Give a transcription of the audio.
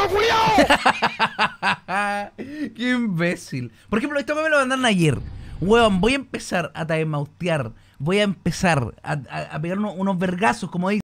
Qué imbécil. Por ejemplo, esto me lo mandaron ayer. Weón, voy a empezar a timeoutear. Voy a empezar a pegar unos vergazos, como